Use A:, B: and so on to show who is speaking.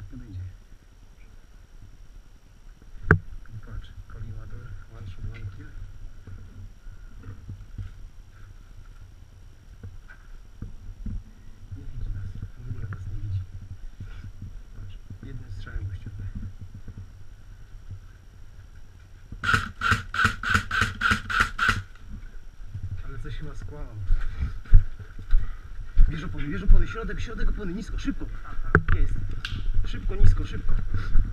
A: nie będzie. Patrz, kolimator, one shot, one kill. Nie widzi nas, w ogóle nas nie widzi. Patrz, jednym strzałem gościowy. Ale coś chyba skłamał. Bierz opony, środek opony, nisko, szybko. Jest. Szybko, nisko, szybko.